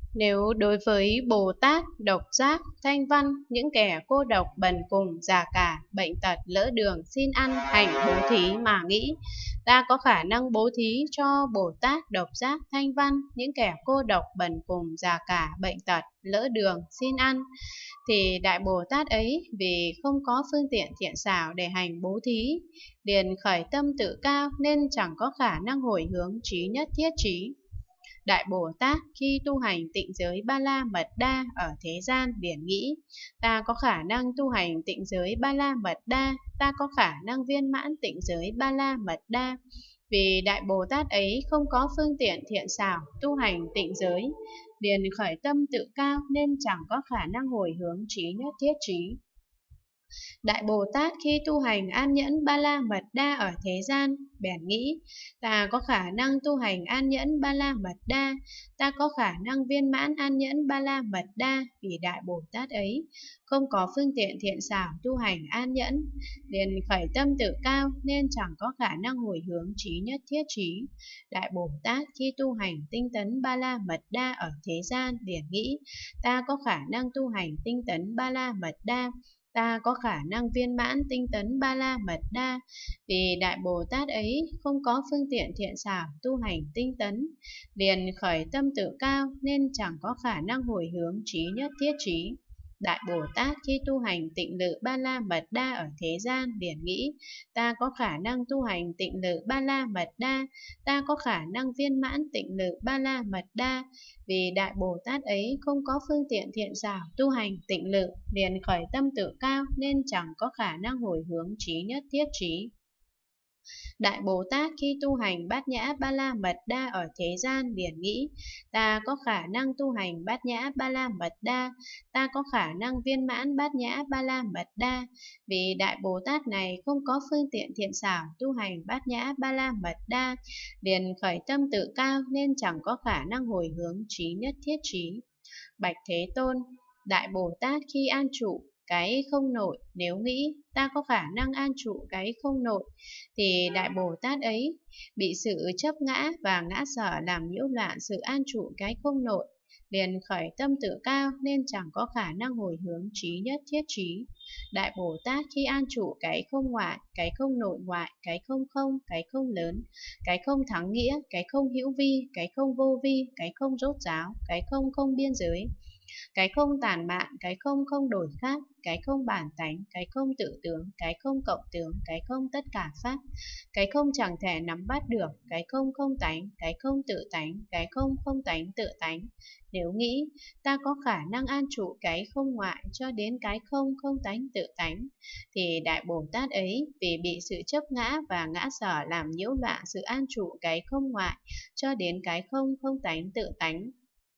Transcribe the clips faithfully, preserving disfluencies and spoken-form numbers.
Nếu đối với Bồ Tát, độc giác, thanh văn, những kẻ cô độc, bần cùng, già cả, bệnh tật, lỡ đường, xin ăn, hành bố thí mà nghĩ, ta có khả năng bố thí cho Bồ Tát, độc giác, thanh văn, những kẻ cô độc, bần cùng, già cả, bệnh tật, lỡ đường, xin ăn, thì Đại Bồ Tát ấy vì không có phương tiện thiện xảo để hành bố thí, liền khởi tâm tự cao nên chẳng có khả năng hồi hướng trí nhất thiết trí. Đại Bồ Tát khi tu hành tịnh giới Ba La Mật Đa ở thế gian liền nghĩ, ta có khả năng tu hành tịnh giới Ba La Mật Đa, ta có khả năng viên mãn tịnh giới Ba La Mật Đa. Vì Đại Bồ Tát ấy không có phương tiện thiện xảo tu hành tịnh giới, liền khởi tâm tự cao nên chẳng có khả năng hồi hướng trí nhất thiết trí. Đại Bồ Tát khi tu hành an nhẫn Ba La Mật Đa ở thế gian, bèn nghĩ, ta có khả năng tu hành an nhẫn Ba La Mật Đa, ta có khả năng viên mãn an nhẫn Ba La Mật Đa, vì Đại Bồ Tát ấy không có phương tiện thiện xảo tu hành an nhẫn, liền khởi tâm tự cao nên chẳng có khả năng hồi hướng trí nhất thiết trí. Đại Bồ Tát khi tu hành tinh tấn Ba La Mật Đa ở thế gian, liền nghĩ, ta có khả năng tu hành tinh tấn Ba La Mật Đa, ta có khả năng viên mãn tinh tấn Ba La Mật Đa, vì Đại Bồ Tát ấy không có phương tiện thiện xảo tu hành tinh tấn, liền khởi tâm tự cao nên chẳng có khả năng hồi hướng trí nhất thiết trí. Đại Bồ Tát khi tu hành tịnh lự Ba La Mật Đa ở thế gian, liền nghĩ, ta có khả năng tu hành tịnh lự Ba La Mật Đa, ta có khả năng viên mãn tịnh lự Ba La Mật Đa, vì Đại Bồ Tát ấy không có phương tiện thiện xảo tu hành tịnh lự, liền khởi tâm tự cao nên chẳng có khả năng hồi hướng trí nhất thiết trí. Đại Bồ Tát khi tu hành Bát Nhã Ba La Mật Đa ở thế gian, liền nghĩ, ta có khả năng tu hành Bát Nhã Ba La Mật Đa, ta có khả năng viên mãn Bát Nhã Ba La Mật Đa, vì Đại Bồ Tát này không có phương tiện thiện xảo tu hành Bát Nhã Ba La Mật Đa, liền khởi tâm tự cao nên chẳng có khả năng hồi hướng trí nhất thiết trí. Bạch Thế Tôn, Đại Bồ Tát khi an trụ cái không nội, nếu nghĩ, ta có khả năng an trụ cái không nội, thì Đại Bồ Tát ấy bị sự chấp ngã và ngã sở làm nhiễu loạn sự an trụ cái không nội, liền khởi tâm tự cao nên chẳng có khả năng hồi hướng trí nhất thiết trí. Đại Bồ Tát khi an trụ cái không ngoại, cái không nội ngoại, cái không không, cái không lớn, cái không thắng nghĩa, cái không hữu vi, cái không vô vi, cái không rốt ráo, cái không không biên giới, cái không tàn mạn, cái không không đổi khác, cái không bản tánh, cái không tự tướng, cái không cộng tướng, cái không tất cả pháp, cái không chẳng thể nắm bắt được, cái không không tánh, cái không tự tánh, cái không không tánh tự tánh. Nếu nghĩ, ta có khả năng an trụ cái không ngoại cho đến cái không không tánh tự tánh, thì Đại Bồ Tát ấy vì bị sự chấp ngã và ngã sở làm nhiễu loạn sự an trụ cái không ngoại cho đến cái không không tánh tự tánh,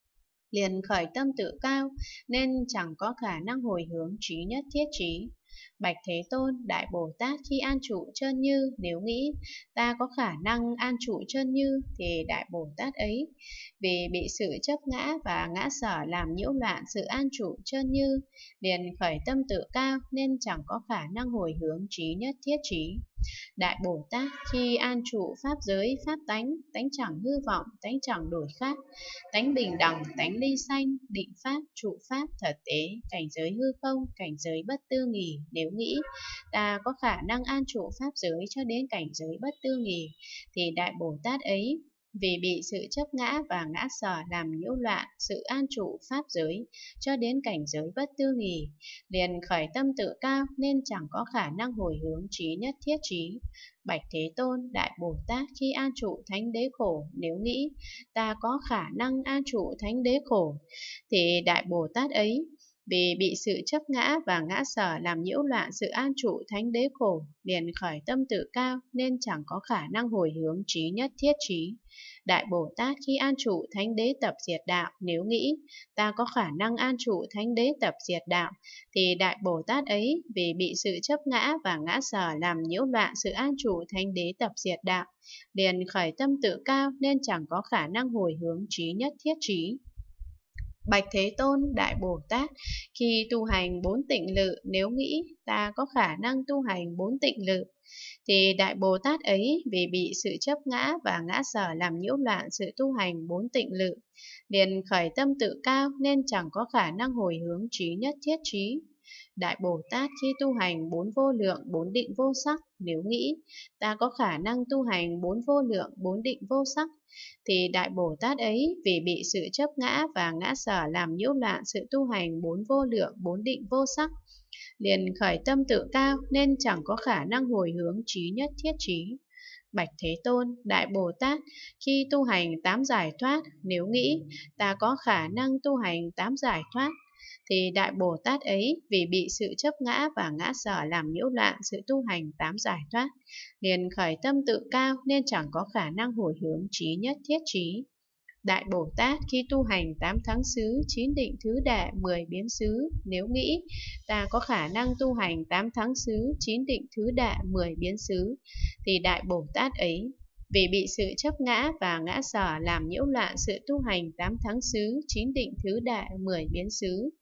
liền khởi tâm tự cao nên chẳng có khả năng hồi hướng trí nhất thiết trí. Bạch Thế Tôn, Đại Bồ Tát khi an trụ chân như, nếu nghĩ, ta có khả năng an trụ chân như, thì Đại Bồ Tát ấy vì bị sự chấp ngã và ngã sở làm nhiễu loạn sự an trụ chân như, liền khởi tâm tự cao nên chẳng có khả năng hồi hướng trí nhất thiết trí. Đại Bồ Tát khi an trụ pháp giới, pháp tánh, tánh chẳng hư vọng, tánh chẳng đổi khác, tánh bình đẳng, tánh ly sanh, định pháp, trụ pháp, thật tế, cảnh giới hư không, cảnh giới bất tư nghì, nếu nghĩ, ta có khả năng an trụ pháp giới cho đến cảnh giới bất tư nghì, thì Đại Bồ Tát ấy vì bị sự chấp ngã và ngã sở làm nhiễu loạn sự an trụ pháp giới cho đến cảnh giới bất tư nghì, liền khởi tâm tự cao nên chẳng có khả năng hồi hướng trí nhất thiết trí. Bạch Thế Tôn, Đại Bồ Tát khi an trụ thánh đế khổ, nếu nghĩ, ta có khả năng an trụ thánh đế khổ, thì Đại Bồ Tát ấy vì bị sự chấp ngã và ngã sở làm nhiễu loạn sự an trụ thánh đế khổ, liền khởi tâm tự cao nên chẳng có khả năng hồi hướng trí nhất thiết trí. Đại Bồ Tát khi an trụ thánh đế tập diệt đạo, nếu nghĩ, ta có khả năng an trụ thánh đế tập diệt đạo, thì Đại Bồ Tát ấy vì bị sự chấp ngã và ngã sở làm nhiễu loạn sự an trụ thánh đế tập diệt đạo, liền khởi tâm tự cao nên chẳng có khả năng hồi hướng trí nhất thiết trí. Bạch Thế Tôn, Đại Bồ Tát khi tu hành bốn tịnh lự, nếu nghĩ, ta có khả năng tu hành bốn tịnh lự, thì Đại Bồ Tát ấy vì bị sự chấp ngã và ngã sở làm nhiễu loạn sự tu hành bốn tịnh lự, liền khởi tâm tự cao nên chẳng có khả năng hồi hướng trí nhất thiết trí. Đại Bồ Tát khi tu hành bốn vô lượng bốn định vô sắc, nếu nghĩ ta có khả năng tu hành bốn vô lượng bốn định vô sắc, thì Đại Bồ Tát ấy vì bị sự chấp ngã và ngã sở làm nhiễu loạn sự tu hành bốn vô lượng bốn định vô sắc, liền khởi tâm tự cao nên chẳng có khả năng hồi hướng trí nhất thiết trí. Bạch Thế Tôn, Đại Bồ Tát khi tu hành tám giải thoát, nếu nghĩ ta có khả năng tu hành tám giải thoát, thì Đại Bồ Tát ấy vì bị sự chấp ngã và ngã sở làm nhiễu loạn sự tu hành tám giải thoát, liền khởi tâm tự cao nên chẳng có khả năng hồi hướng trí nhất thiết trí. Đại Bồ Tát khi tu hành tám thắng xứ, chín định thứ đệ, mười biến xứ, nếu nghĩ ta có khả năng tu hành tám thắng xứ, chín định thứ đệ, mười biến xứ, thì Đại Bồ Tát ấy vì bị sự chấp ngã và ngã sở làm nhiễu loạn sự tu hành tám thắng xứ, chín định thứ đệ, mười biến xứ,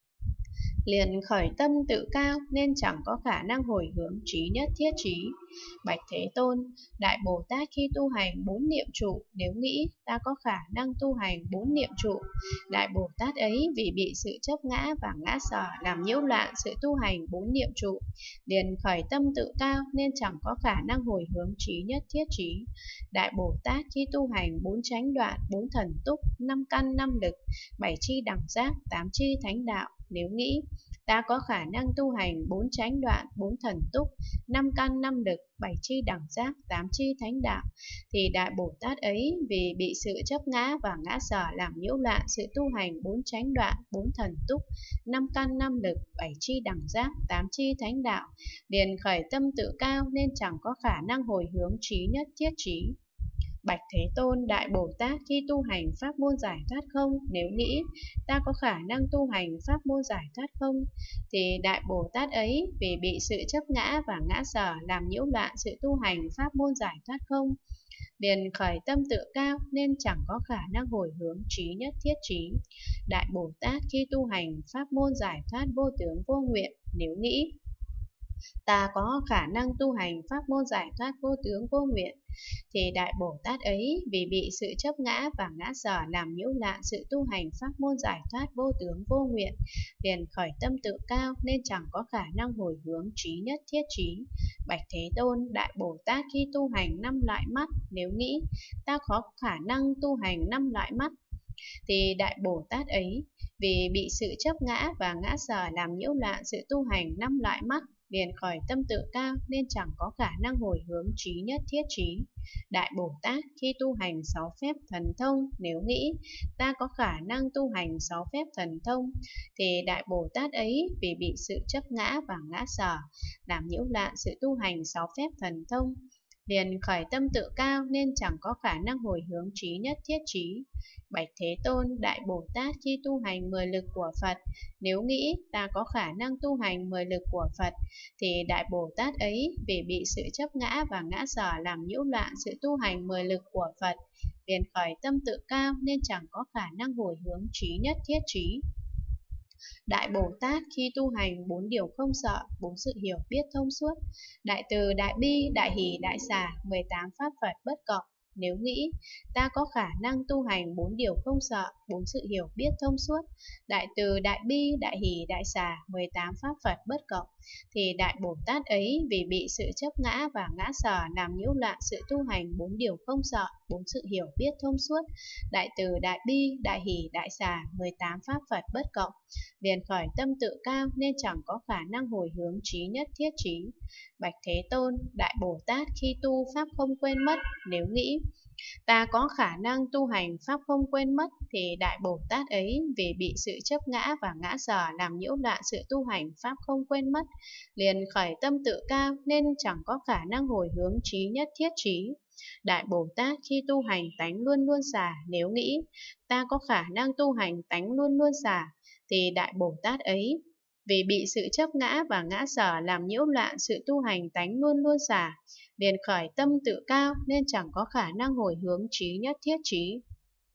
liền khởi tâm tự cao nên chẳng có khả năng hồi hướng trí nhất thiết trí. Bạch Thế Tôn, Đại Bồ Tát khi tu hành bốn niệm trụ, nếu nghĩ ta có khả năng tu hành bốn niệm trụ, Đại Bồ Tát ấy vì bị sự chấp ngã và ngã sở làm nhiễu loạn sự tu hành bốn niệm trụ, liền khởi tâm tự cao nên chẳng có khả năng hồi hướng trí nhất thiết trí. Đại Bồ Tát khi tu hành bốn chánh đoạn, bốn thần túc, năm căn, năm lực, bảy chi đẳng giác, tám chi thánh đạo, nếu nghĩ ta có khả năng tu hành bốn chánh đoạn, bốn thần túc, năm căn, năm lực, bảy chi đẳng giác, tám chi thánh đạo, thì Đại Bồ Tát ấy vì bị sự chấp ngã và ngã sở làm nhiễu loạn sự tu hành bốn chánh đoạn, bốn thần túc, năm căn, năm lực, bảy chi đẳng giác, tám chi thánh đạo, liền khởi tâm tự cao nên chẳng có khả năng hồi hướng trí nhất thiết trí. Bạch Thế Tôn, Đại Bồ Tát khi tu hành pháp môn giải thoát không, nếu nghĩ ta có khả năng tu hành pháp môn giải thoát không, thì Đại Bồ Tát ấy vì bị sự chấp ngã và ngã sở làm nhiễu loạn sự tu hành pháp môn giải thoát không, liền khởi tâm tự cao nên chẳng có khả năng hồi hướng trí nhất thiết trí. Đại Bồ Tát khi tu hành pháp môn giải thoát vô tướng vô nguyện, nếu nghĩ ta có khả năng tu hành pháp môn giải thoát vô tướng vô nguyện, thì Đại Bồ Tát ấy vì bị sự chấp ngã và ngã sở làm nhiễu loạn sự tu hành pháp môn giải thoát vô tướng vô nguyện, liền khởi tâm tự cao nên chẳng có khả năng hồi hướng trí nhất thiết trí. Bạch Thế Tôn, Đại Bồ Tát khi tu hành năm loại mắt, nếu nghĩ ta có khả năng tu hành năm loại mắt, thì Đại Bồ Tát ấy vì bị sự chấp ngã và ngã sở làm nhiễu loạn sự tu hành năm loại mắt, liền khởi tâm tự cao nên chẳng có khả năng hồi hướng trí nhất thiết trí. Đại Bồ Tát khi tu hành sáu phép thần thông, nếu nghĩ ta có khả năng tu hành sáu phép thần thông, thì Đại Bồ Tát ấy vì bị sự chấp ngã và ngã sở làm nhiễu loạn sự tu hành sáu phép thần thông, liền khởi tâm tự cao nên chẳng có khả năng hồi hướng trí nhất thiết trí. Bạch Thế Tôn, Đại Bồ Tát khi tu hành mười lực của Phật, nếu nghĩ ta có khả năng tu hành mười lực của Phật, thì Đại Bồ Tát ấy vì bị sự chấp ngã và ngã sở làm nhiễu loạn sự tu hành mười lực của Phật, liền khởi tâm tự cao nên chẳng có khả năng hồi hướng trí nhất thiết trí. Đại Bồ Tát khi tu hành bốn điều không sợ, bốn sự hiểu biết thông suốt, đại từ, đại bi, đại hỷ, đại xả, mười tám pháp Phật bất cộng, nếu nghĩ ta có khả năng tu hành bốn điều không sợ, bốn sự hiểu biết thông suốt, đại từ, đại bi, đại hỷ, đại xả, mười tám pháp Phật bất cộng, thì Đại Bồ Tát ấy vì bị sự chấp ngã và ngã sở làm nhiễu loạn sự tu hành bốn điều không sợ, bốn sự hiểu biết thông suốt, đại từ, đại bi, đại hỷ, đại xả, mười tám pháp Phật bất cộng, liền khởi tâm tự cao nên chẳng có khả năng hồi hướng trí nhất thiết trí. Bạch Thế Tôn, Đại Bồ Tát khi tu pháp không quên mất, nếu nghĩ ta có khả năng tu hành pháp không quên mất, thì Đại Bồ Tát ấy vì bị sự chấp ngã và ngã sở làm nhiễu loạn sự tu hành pháp không quên mất, liền khởi tâm tự cao nên chẳng có khả năng hồi hướng trí nhất thiết trí. Đại Bồ Tát khi tu hành tánh luôn luôn xả, nếu nghĩ ta có khả năng tu hành tánh luôn luôn xả, thì Đại Bồ Tát ấy vì bị sự chấp ngã và ngã sở làm nhiễu loạn sự tu hành tánh luôn luôn xả, liền khởi tâm tự cao nên chẳng có khả năng hồi hướng trí nhất thiết trí.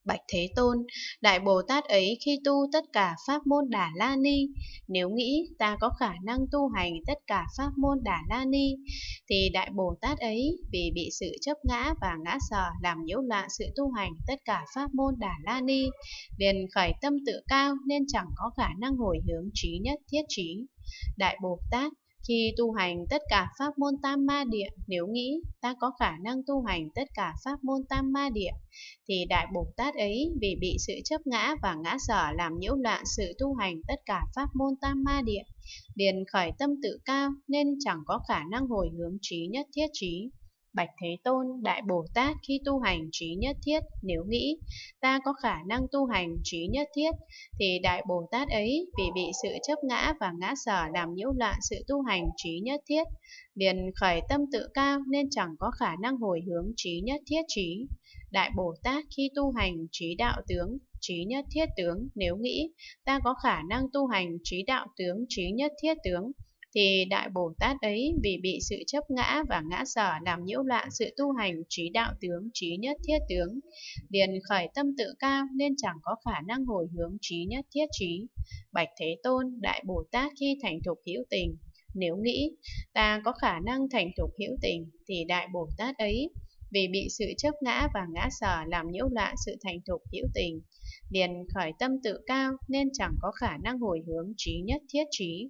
Bạch Thế Tôn, Đại Bồ Tát ấy khi tu tất cả pháp môn Đà La Ni, nếu nghĩ ta có khả năng tu hành tất cả pháp môn Đà La Ni, thì Đại Bồ Tát ấy vì bị sự chấp ngã và ngã sở làm nhiễu loạn sự tu hành tất cả pháp môn Đà La Ni, liền khởi tâm tự cao nên chẳng có khả năng hồi hướng trí nhất thiết trí. Đại Bồ Tát khi tu hành tất cả pháp môn Tam Ma Địa, nếu nghĩ ta có khả năng tu hành tất cả pháp môn Tam Ma Địa, thì Đại Bồ Tát ấy vì bị sự chấp ngã và ngã sở làm nhiễu loạn sự tu hành tất cả pháp môn Tam Ma Địa, liền khởi tâm tự cao nên chẳng có khả năng hồi hướng trí nhất thiết trí. Bạch Thế Tôn, Đại Bồ Tát khi tu hành trí nhất thiết, nếu nghĩ ta có khả năng tu hành trí nhất thiết, thì Đại Bồ Tát ấy vì bị sự chấp ngã và ngã sở làm nhiễu loạn sự tu hành trí nhất thiết, liền khởi tâm tự cao nên chẳng có khả năng hồi hướng trí nhất thiết trí. Đại Bồ Tát khi tu hành trí đạo tướng, trí nhất thiết tướng, nếu nghĩ ta có khả năng tu hành trí đạo tướng, trí nhất thiết tướng, thì Đại Bồ Tát ấy vì bị sự chấp ngã và ngã sở làm nhiễu loạn sự tu hành trí đạo tướng, trí nhất thiết tướng, liền khởi tâm tự cao nên chẳng có khả năng hồi hướng trí nhất thiết trí. Bạch Thế Tôn, Đại Bồ Tát khi thành thục hữu tình, nếu nghĩ ta có khả năng thành thục hữu tình, thì Đại Bồ Tát ấy vì bị sự chấp ngã và ngã sở làm nhiễu loạn sự thành thục hữu tình, liền khởi tâm tự cao nên chẳng có khả năng hồi hướng trí nhất thiết trí.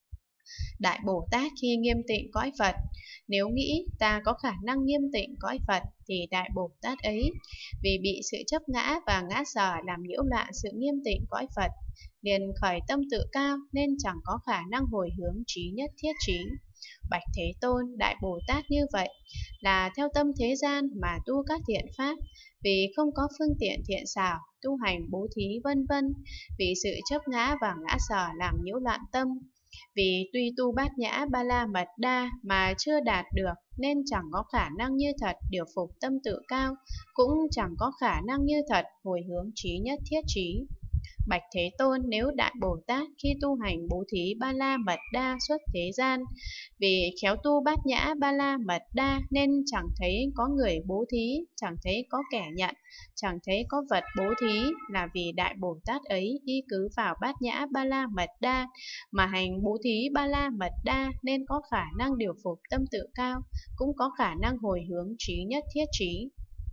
Đại Bồ Tát khi nghiêm tịnh cõi Phật, nếu nghĩ ta có khả năng nghiêm tịnh cõi Phật, thì Đại Bồ Tát ấy vì bị sự chấp ngã và ngã sở làm nhiễu loạn sự nghiêm tịnh cõi Phật, liền khởi tâm tự cao nên chẳng có khả năng hồi hướng trí nhất thiết trí. Bạch Thế Tôn, Đại Bồ Tát như vậy là theo tâm thế gian mà tu các thiện pháp, vì không có phương tiện thiện xảo, tu hành bố thí vân vân, vì sự chấp ngã và ngã sở làm nhiễu loạn tâm, vì tuy tu bát nhã ba la mật đa mà chưa đạt được nên chẳng có khả năng như thật điều phục tâm tự cao, cũng chẳng có khả năng như thật hồi hướng trí nhất thiết trí. Bạch Thế Tôn, nếu Đại Bồ Tát khi tu hành bố thí ba la mật đa xuất thế gian, vì khéo tu bát nhã ba la mật đa nên chẳng thấy có người bố thí, chẳng thấy có kẻ nhận, chẳng thấy có vật bố thí, là vì Đại Bồ Tát ấy y cứ vào bát nhã ba la mật đa mà hành bố thí ba la mật đa, nên có khả năng điều phục tâm tự cao, cũng có khả năng hồi hướng trí nhất thiết trí.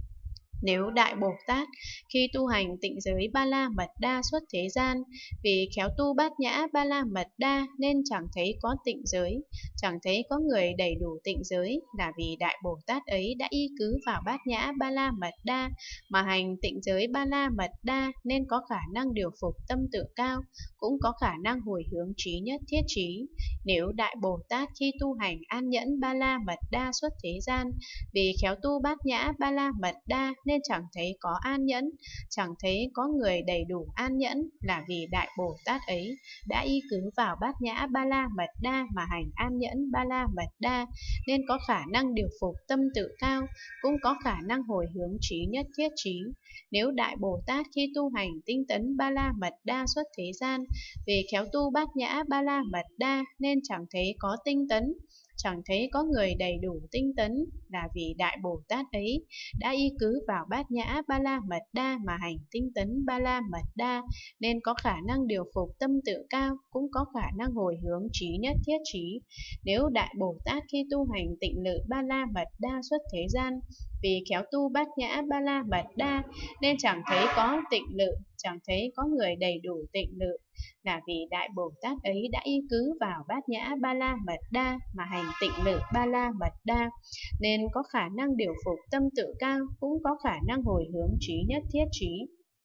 Nếu Đại Bồ Tát khi tu hành tịnh giới ba la mật đa xuất thế gian, vì khéo tu bát nhã ba la mật đa nên chẳng thấy có tịnh giới, chẳng thấy có người đầy đủ tịnh giới, là vì Đại Bồ Tát ấy đã y cứ vào bát nhã ba la mật đa mà hành tịnh giới ba la mật đa, nên có khả năng điều phục tâm tự cao, cũng có khả năng hồi hướng trí nhất thiết trí. Nếu Đại Bồ Tát khi tu hành an nhẫn ba la mật đa xuất thế gian, vì khéo tu bát nhã ba la mật đa nên chẳng thấy có an nhẫn, chẳng thấy có người đầy đủ an nhẫn, là vì Đại Bồ Tát ấy đã y cứ vào bát nhã ba la mật đa mà hành an nhẫn ba la mật đa, nên có khả năng điều phục tâm tự cao, cũng có khả năng hồi hướng trí nhất thiết trí. Nếu Đại Bồ Tát khi tu hành tinh tấn ba la mật đa xuất thế gian, vì khéo tu bát nhã ba la mật đa nên chẳng thấy có tinh tấn, chẳng thấy có người đầy đủ tinh tấn, là vì Đại Bồ Tát ấy đã y cứ vào bát nhã ba la mật đa mà hành tinh tấn ba la mật đa, nên có khả năng điều phục tâm tự cao, cũng có khả năng hồi hướng trí nhất thiết trí. Nếu Đại Bồ Tát khi tu hành tịnh lự ba la mật đa xuất thế gian, vì khéo tu bát nhã ba la mật đa nên chẳng thấy có tịnh lự, chẳng thấy có người đầy đủ tịnh lự, là vì Đại Bồ Tát ấy đã y cứ vào bát nhã ba la mật đa mà hành tịnh lự ba la mật đa, nên có khả năng điều phục tâm tự cao, cũng có khả năng hồi hướng trí nhất thiết trí.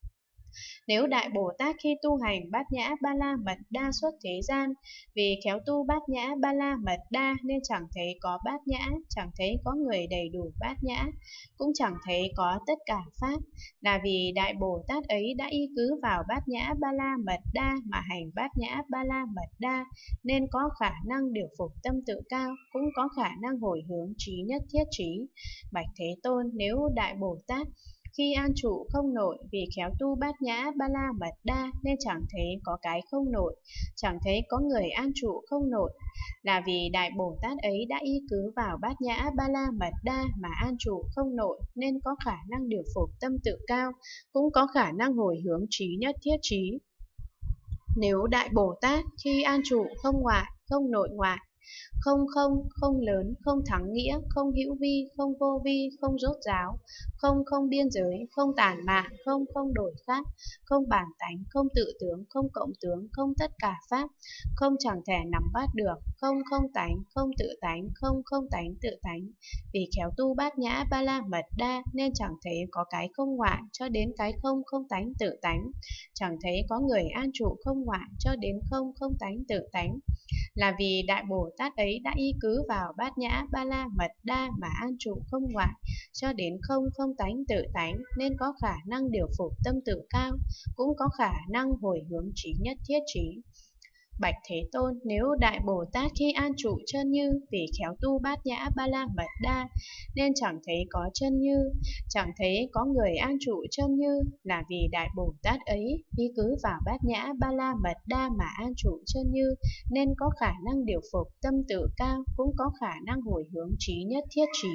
Nếu Đại Bồ Tát khi tu hành bát nhã ba la mật đa xuất thế gian, vì khéo tu bát nhã ba la mật đa nên chẳng thấy có bát nhã, chẳng thấy có người đầy đủ bát nhã, cũng chẳng thấy có tất cả pháp, là vì Đại Bồ Tát ấy đã y cứ vào bát nhã ba la mật đa mà hành bát nhã ba la mật đa, nên có khả năng điều phục tâm tự cao, cũng có khả năng hồi hướng trí nhất thiết trí. Bạch Thế Tôn, nếu Đại Bồ Tát khi an trụ không nổi, vì khéo tu bát nhã ba la mật đa nên chẳng thấy có cái không nổi, chẳng thấy có người an trụ không nổi, là vì Đại Bồ Tát ấy đã y cứ vào bát nhã ba la mật đa mà an trụ không nổi, nên có khả năng điều phục tâm tự cao, cũng có khả năng hồi hướng trí nhất thiết trí. Nếu Đại Bồ Tát khi an trụ không ngoại, không nội ngoại, không không, không lớn, không thắng nghĩa, không hữu vi, không vô vi, không rốt ráo, không không biên giới, không tản mạn, không không đổi khác, không bản tánh, không tự tướng, không cộng tướng, không tất cả pháp, không chẳng thể nắm bắt được, không không tánh, không tự tánh, không không tánh tự tánh. Vì khéo tu bát nhã ba la mật đa nên chẳng thấy có cái không ngoại cho đến cái không không tánh tự tánh, chẳng thấy có người an trụ không ngoại cho đến không không tánh tự tánh, là vì Đại Bồ Tát ấy đã y cứ vào bát nhã ba la mật đa mà an trụ không ngoại cho đến không không tánh tự tánh, nên có khả năng điều phục tâm tự cao, cũng có khả năng hồi hướng trí nhất thiết trí. Bạch Thế Tôn, nếu Đại Bồ Tát khi an trụ chân như, vì khéo tu bát nhã ba la mật đa nên chẳng thấy có chân như, chẳng thấy có người an trụ chân như, là vì Đại Bồ Tát ấy y cứ vào bát nhã ba la mật đa mà an trụ chân như, nên có khả năng điều phục tâm tự cao, cũng có khả năng hồi hướng trí nhất thiết trí.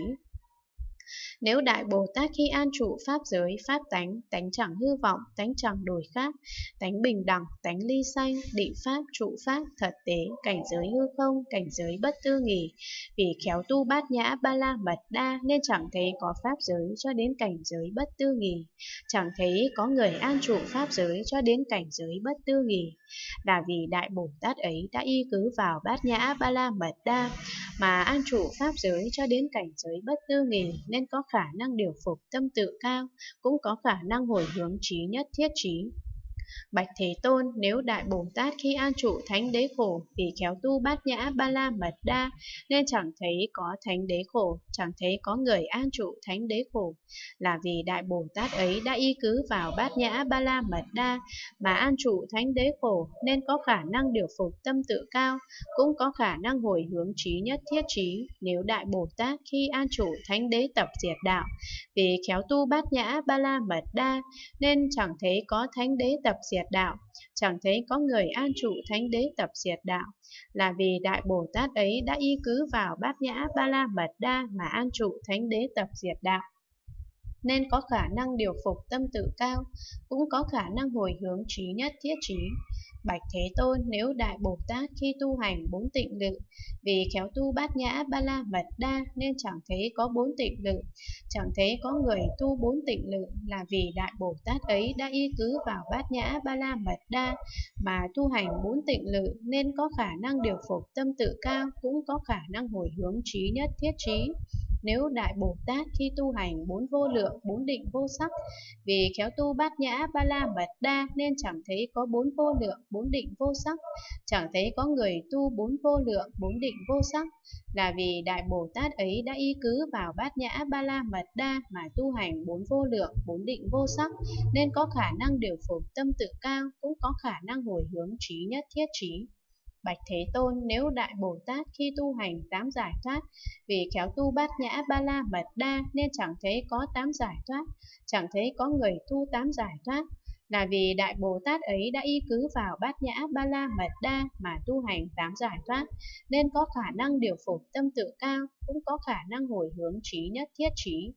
Nếu Đại Bồ Tát khi an trụ pháp giới, pháp tánh, tánh chẳng hư vọng, tánh chẳng đổi khác, tánh bình đẳng, tánh ly sanh, định pháp, trụ pháp, thật tế, cảnh giới hư không, cảnh giới bất tư nghì, vì khéo tu bát nhã ba la mật đa nên chẳng thấy có pháp giới cho đến cảnh giới bất tư nghì, chẳng thấy có người an trụ pháp giới cho đến cảnh giới bất tư nghì, là vì Đại Bồ Tát ấy đã y cứ vào bát nhã ba la mật đa mà an trụ pháp giới cho đến cảnh giới bất tư nghì, nên có khả năng điều phục tâm tự cao, cũng có khả năng hồi hướng trí nhất thiết trí. Bạch Thế Tôn, nếu Đại Bồ Tát khi an trụ thánh đế khổ, vì khéo tu bát nhã ba la mật đa nên chẳng thấy có thánh đế khổ, chẳng thấy có người an trụ thánh đế khổ, là vì Đại Bồ Tát ấy đã y cứ vào bát nhã ba la mật đa mà an trụ thánh đế khổ, nên có khả năng điều phục tâm tự cao, cũng có khả năng hồi hướng trí nhất thiết trí. Nếu Đại Bồ Tát khi an trụ thánh đế tập diệt đạo, vì khéo tu bát nhã ba la mật đa nên chẳng thấy có thánh đế tập diệt đạo, chẳng thấy có người an trụ thánh đế tập diệt đạo, là vì Đại Bồ Tát ấy đã y cứ vào bát nhã ba la mật đa mà an trụ thánh đế tập diệt đạo, nên có khả năng điều phục tâm tự cao, cũng có khả năng hồi hướng trí nhất thiết trí. Bạch Thế Tôn, nếu Đại Bồ Tát khi tu hành bốn tịnh lự, vì khéo tu bát nhã ba la mật đa nên chẳng thấy có bốn tịnh lự, chẳng thấy có người tu bốn tịnh lự, là vì Đại Bồ Tát ấy đã y cứ vào bát nhã ba la mật đa mà tu hành bốn tịnh lự, nên có khả năng điều phục tâm tự cao, cũng có khả năng hồi hướng trí nhất thiết trí. Nếu Đại Bồ Tát khi tu hành bốn vô lượng, bốn định vô sắc, vì khéo tu bát nhã ba la mật đa nên chẳng thấy có bốn vô lượng, bốn định vô sắc, chẳng thấy có người tu bốn vô lượng, bốn định vô sắc, là vì Đại Bồ Tát ấy đã y cứ vào bát nhã ba la mật đa mà tu hành bốn vô lượng, bốn định vô sắc, nên có khả năng điều phục tâm tự cao, cũng có khả năng hồi hướng trí nhất thiết trí. Bạch Thế Tôn, nếu Đại Bồ Tát khi tu hành tám giải thoát, vì khéo tu bát nhã ba la mật đa nên chẳng thấy có tám giải thoát, chẳng thấy có người tu tám giải thoát, là vì Đại Bồ Tát ấy đã y cứ vào bát nhã ba la mật đa mà tu hành tám giải thoát, nên có khả năng điều phục tâm tự cao, cũng có khả năng hồi hướng trí nhất thiết trí.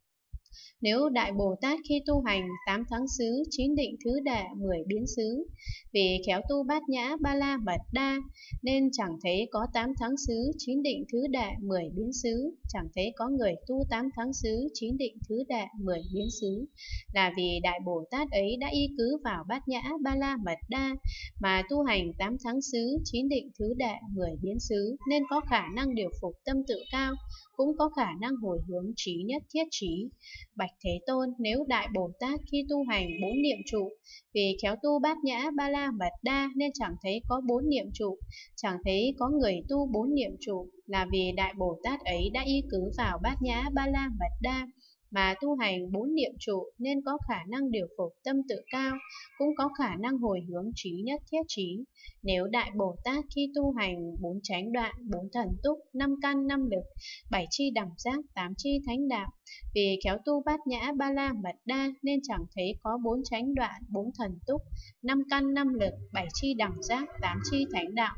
Nếu Đại Bồ Tát khi tu hành tám tháng xứ, chín định thứ đệ, mười biến xứ, vì khéo tu bát nhã ba la mật đa nên chẳng thấy có tám tháng xứ, chín định thứ đệ, mười biến xứ, chẳng thấy có người tu tám tháng xứ, chín định thứ đệ, mười biến xứ, là vì Đại Bồ Tát ấy đã y cứ vào bát nhã ba la mật đa mà tu hành tám tháng xứ, chín định thứ đệ, mười biến xứ, nên có khả năng điều phục tâm tự cao, cũng có khả năng hồi hướng trí nhất thiết trí. Bạch Thế Tôn, nếu Đại Bồ Tát khi tu hành bốn niệm trụ, vì khéo tu bát nhã ba la mật đa nên chẳng thấy có bốn niệm trụ, chẳng thấy có người tu bốn niệm trụ, là vì Đại Bồ Tát ấy đã y cứ vào bát nhã ba la mật đa mà tu hành bốn niệm trụ nên có khả năng điều phục tâm tự cao, cũng có khả năng hồi hướng trí nhất thiết trí. Nếu Đại Bồ Tát khi tu hành bốn chánh đoạn, bốn thần túc, năm căn, năm lực, bảy chi đẳng giác, tám chi thánh đạo, vì khéo tu bát nhã ba la mật đa nên chẳng thấy có bốn chánh đoạn, bốn thần túc, năm căn, năm lực, bảy chi đẳng giác, tám chi thánh đạo.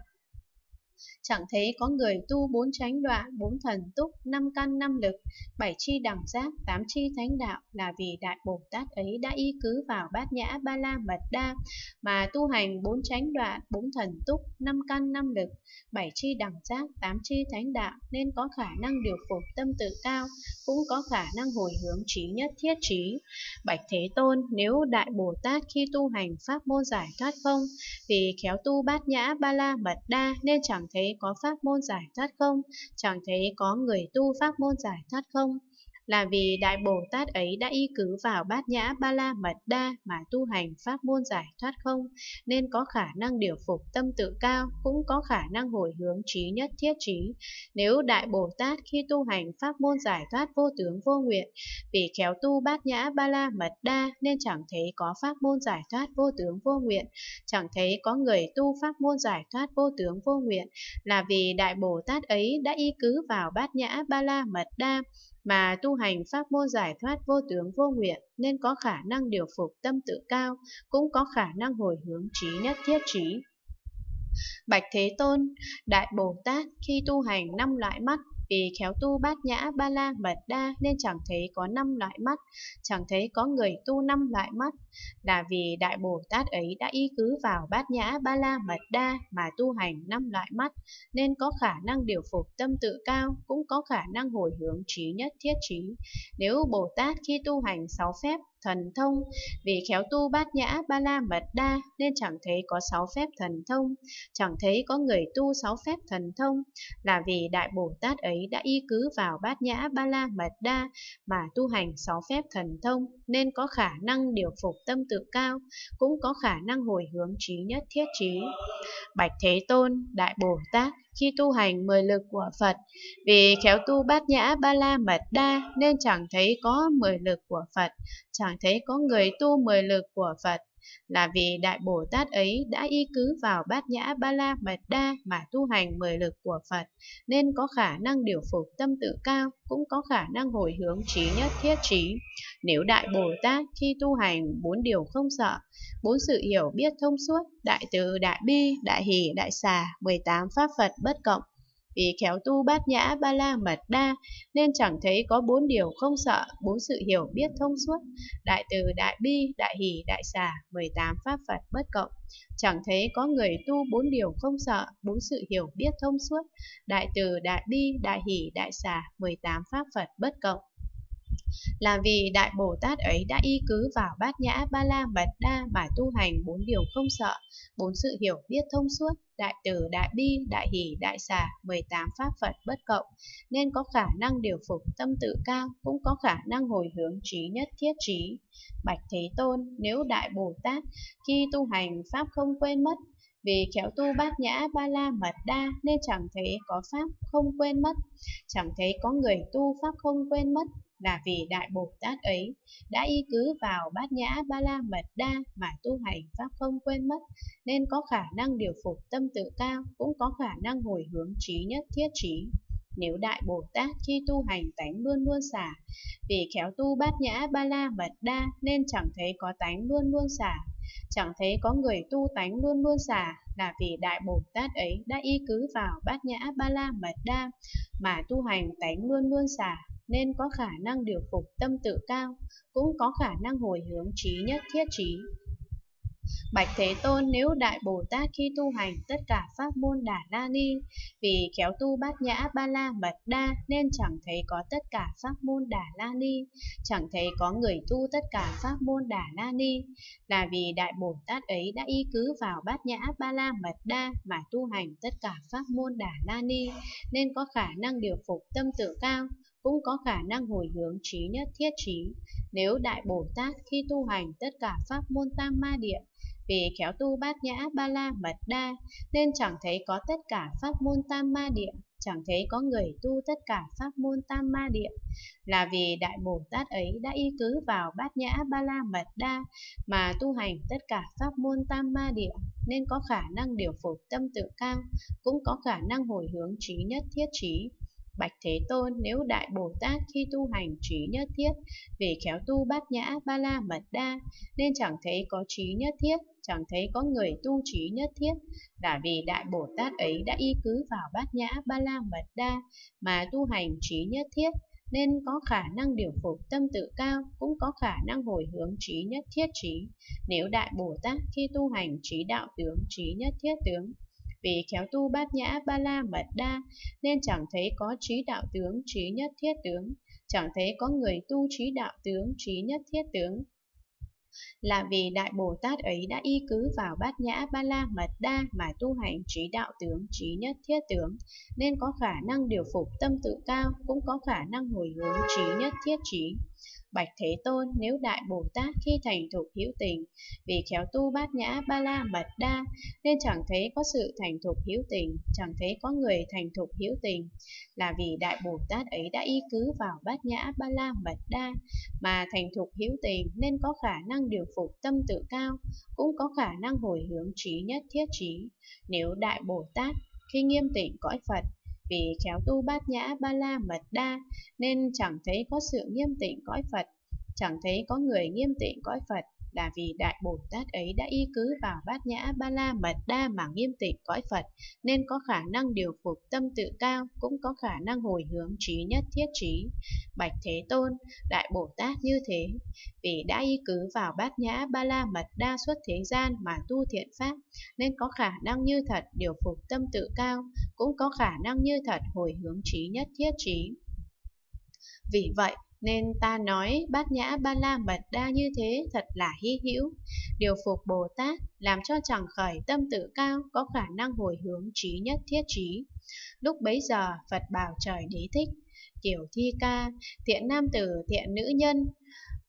Chẳng thấy có người tu bốn chánh đoạn, bốn thần túc, năm căn, năm lực, bảy chi đẳng giác, tám chi thánh đạo là vì Đại Bồ Tát ấy đã y cứ vào bát nhã ba la mật đa mà tu hành bốn chánh đoạn, bốn thần túc, năm căn, năm lực, bảy chi đẳng giác, tám chi thánh đạo nên có khả năng điều phục tâm tự cao, cũng có khả năng hồi hướng trí nhất thiết trí. Bạch Thế Tôn, nếu Đại Bồ Tát khi tu hành pháp môn giải thoát không, vì khéo tu bát nhã ba la mật đa nên chẳng thấy có pháp môn giải thoát không, chẳng thấy có người tu pháp môn giải thoát không, là vì Đại Bồ Tát ấy đã y cứ vào bát nhã ba la mật đa mà tu hành pháp môn giải thoát không, nên có khả năng điều phục tâm tự cao, cũng có khả năng hồi hướng trí nhất thiết trí. Nếu Đại Bồ Tát khi tu hành pháp môn giải thoát vô tướng vô nguyện, vì khéo tu bát nhã ba la mật đa nên chẳng thấy có pháp môn giải thoát vô tướng vô nguyện, chẳng thấy có người tu pháp môn giải thoát vô tướng vô nguyện, là vì Đại Bồ Tát ấy đã y cứ vào bát nhã ba la mật đa mà tu hành pháp môn giải thoát vô tướng vô nguyện nên có khả năng điều phục tâm tự cao, cũng có khả năng hồi hướng trí nhất thiết trí. Bạch Thế Tôn, Đại Bồ Tát khi tu hành năm loại mắt, vì khéo tu bát nhã ba la mật đa nên chẳng thấy có năm loại mắt, chẳng thấy có người tu năm loại mắt, là vì Đại Bồ Tát ấy đã y cứ vào bát nhã ba la mật đa mà tu hành năm loại mắt nên có khả năng điều phục tâm tự cao, cũng có khả năng hồi hướng trí nhất thiết trí. Nếu Bồ Tát khi tu hành sáu phép thần thông, vì khéo tu bát nhã ba la mật đa nên chẳng thấy có sáu phép thần thông, chẳng thấy có người tu sáu phép thần thông, là vì Đại Bồ Tát ấy đã y cứ vào bát nhã ba la mật đa mà tu hành sáu phép thần thông nên có khả năng điều phục tâm tự cao, cũng có khả năng hồi hướng trí nhất thiết trí. Bạch Thế Tôn, Đại Bồ Tát khi tu hành mười lực của Phật, vì khéo tu bát nhã ba la mật đa nên chẳng thấy có mười lực của Phật, chẳng thấy có người tu mười lực của Phật, là vì Đại Bồ Tát ấy đã y cứ vào bát nhã ba la mật đa mà tu hành mười lực của Phật nên có khả năng điều phục tâm tự cao, cũng có khả năng hồi hướng trí nhất thiết trí. Nếu Đại Bồ Tát khi tu hành bốn điều không sợ, bốn sự hiểu biết thông suốt, đại từ, đại bi, đại hỷ, đại xả, mười tám pháp Phật bất cộng, vì khéo tu bát nhã ba la mật đa nên chẳng thấy có bốn điều không sợ, bốn sự hiểu biết thông suốt, đại từ, đại bi, đại hỷ, đại xả, mười tám pháp Phật bất cộng, chẳng thấy có người tu bốn điều không sợ, bốn sự hiểu biết thông suốt, đại từ, đại bi, đại hỷ, đại xả, mười tám pháp Phật bất cộng, là vì Đại Bồ Tát ấy đã y cứ vào bát nhã ba la mật đa mà tu hành bốn điều không sợ, bốn sự hiểu biết thông suốt, đại từ, đại bi, đại hỷ, đại xả, mười tám pháp Phật bất cộng, nên có khả năng điều phục tâm tự cao, cũng có khả năng hồi hướng trí nhất thiết trí. Bạch Thế Tôn, nếu Đại Bồ Tát khi tu hành pháp không quên mất, vì khéo tu bát nhã ba la mật đa nên chẳng thấy có pháp không quên mất, chẳng thấy có người tu pháp không quên mất, là vì Đại Bồ Tát ấy đã y cứ vào bát nhã ba la mật đa mà tu hành pháp không quên mất nên có khả năng điều phục tâm tự cao, cũng có khả năng hồi hướng trí nhất thiết trí. Nếu Đại Bồ Tát khi tu hành tánh luôn luôn xả, vì khéo tu bát nhã ba la mật đa nên chẳng thấy có tánh luôn luôn xả, chẳng thấy có người tu tánh luôn luôn xả, là vì Đại Bồ Tát ấy đã y cứ vào bát nhã ba la mật đa mà tu hành tánh luôn luôn xả nên có khả năng điều phục tâm tự cao, cũng có khả năng hồi hướng trí nhất thiết trí. Bạch Thế Tôn, nếu Đại Bồ Tát khi tu hành tất cả pháp môn Đà La Ni, vì khéo tu bát nhã ba la mật đa nên chẳng thấy có tất cả pháp môn Đà La Ni, chẳng thấy có người tu tất cả pháp môn Đà La Ni, là vì Đại Bồ Tát ấy đã y cứ vào bát nhã ba la mật đa mà tu hành tất cả pháp môn Đà La Ni nên có khả năng điều phục tâm tự cao, cũng có khả năng hồi hướng trí nhất thiết trí. Nếu Đại Bồ Tát khi tu hành tất cả pháp môn Tam Ma Địa, vì khéo tu bát nhã ba la mật đa nên chẳng thấy có tất cả pháp môn Tam Ma Địa, chẳng thấy có người tu tất cả pháp môn Tam Ma Địa, là vì Đại Bồ Tát ấy đã y cứ vào Bát Nhã Ba La Mật Đa mà tu hành tất cả pháp môn Tam Ma Địa, nên có khả năng điều phục tâm tự cao, cũng có khả năng hồi hướng trí nhất thiết trí. Bạch Thế Tôn, nếu Đại Bồ Tát khi tu hành trí nhất thiết, vì khéo tu Bát Nhã Ba La Mật Đa, nên chẳng thấy có trí nhất thiết, chẳng thấy có người tu trí nhất thiết, là vì Đại Bồ Tát ấy đã y cứ vào Bát Nhã Ba La Mật Đa mà tu hành trí nhất thiết, nên có khả năng điều phục tâm tự cao, cũng có khả năng hồi hướng trí nhất thiết trí. Nếu Đại Bồ Tát khi tu hành trí đạo tướng, trí nhất thiết tướng, vì khéo tu Bát Nhã Ba La Mật Đa, nên chẳng thấy có trí đạo tướng, trí nhất thiết tướng, chẳng thấy có người tu trí đạo tướng, trí nhất thiết tướng, là vì Đại Bồ Tát ấy đã y cứ vào Bát Nhã Ba La Mật Đa mà tu hành trí đạo tướng, trí nhất thiết tướng, nên có khả năng điều phục tâm tự cao, cũng có khả năng hồi hướng trí nhất thiết trí. Bạch Thế Tôn, nếu Đại Bồ Tát khi thành thục hữu tình, vì khéo tu Bát Nhã Ba La Mật Đa, nên chẳng thấy có sự thành thục hữu tình, chẳng thấy có người thành thục hữu tình, là vì Đại Bồ Tát ấy đã y cứ vào Bát Nhã Ba La Mật Đa mà thành thục hữu tình, nên có khả năng điều phục tâm tự cao, cũng có khả năng hồi hướng trí nhất thiết trí. Nếu Đại Bồ Tát khi nghiêm tịnh cõi Phật, vì khéo tu Bát Nhã Ba La Mật Đa, nên chẳng thấy có sự nghiêm tịnh cõi Phật, chẳng thấy có người nghiêm tịnh cõi Phật, là vì Đại Bồ Tát ấy đã y cứ vào Bát Nhã Ba La Mật Đa mà nghiêm tịnh cõi Phật, nên có khả năng điều phục tâm tự cao, cũng có khả năng hồi hướng trí nhất thiết trí. Bạch Thế Tôn, Đại Bồ Tát như thế, vì đã y cứ vào Bát Nhã Ba La Mật Đa xuất thế gian mà tu thiện pháp, nên có khả năng như thật điều phục tâm tự cao, cũng có khả năng như thật hồi hướng trí nhất thiết trí. Vì vậy nên ta nói Bát Nhã Ba La Mật Đa như thế thật là hy hữu, điều phục Bồ Tát, làm cho chẳng khởi tâm tự cao, có khả năng hồi hướng trí nhất thiết trí. Lúc bấy giờ Phật bảo trời Đế Thích: Kiểu Thi Ca, thiện nam tử, thiện nữ nhân,